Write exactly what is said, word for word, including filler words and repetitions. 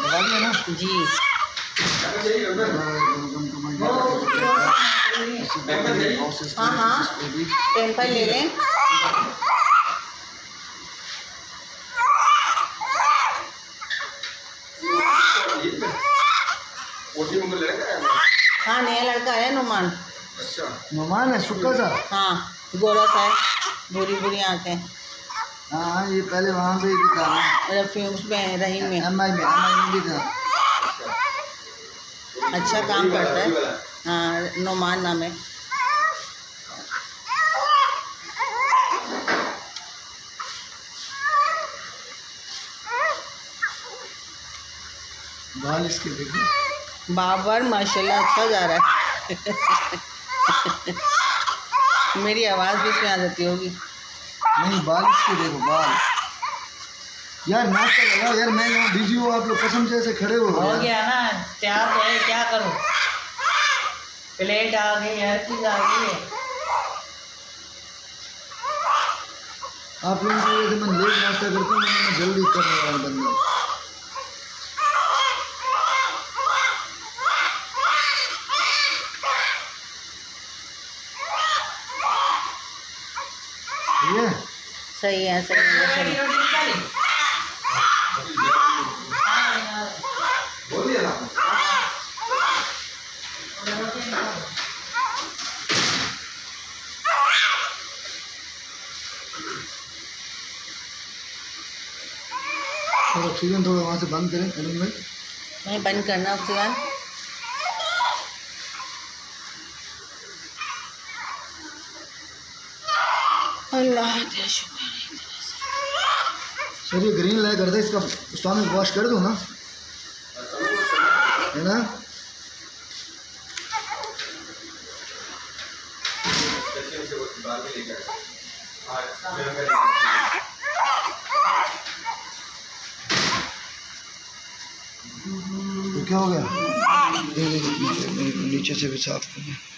लगा दिया ना जी। हाँ हाँ टेम्पर ले लें। हाँ नया लड़का है नुमान। अच्छा नुमान है सुक्का सा। हाँ गोरा सा है, बुरी बुरी आँखें। हाँ ये पहले वहाँ पे भी था मतलब फिल्म में रहीम में एम आई में एम आई में भी था। अच्छा काम करता है। हाँ नुमान नाम है। बाल इसके देखो बाबर माशाल्लाह अच्छा जा रहा है। मेरी आवाज़ भी इसमें आ जाती होगी। नहीं बाल इसके देखो बाल यार नाक का लगाओ यार। मैं यहाँ बिजी हूँ आप लोग कसम से ऐसे खड़े हो हो गया ना तैयार है क्या करूँ। प्लेट आ गई हर चीज़ आ गई है। आप लोगों की वजह से मैं लेट नाश्ता करता हूँ। मैं जल्दी करने वाला बंदा। ये सही है सही है सही। थोड़ा ऑक्सीजन थोड़ा वहाँ से बंद करें करीम भाई। नहीं बंद करना ऑक्सीजन। अल्लाह का शुक्र है। सर ये ग्रीन लाइट कर दे इसका स्टॉमक वॉश कर दो ना है ना। तो क्या हो गया नीचे से भी साफ करना।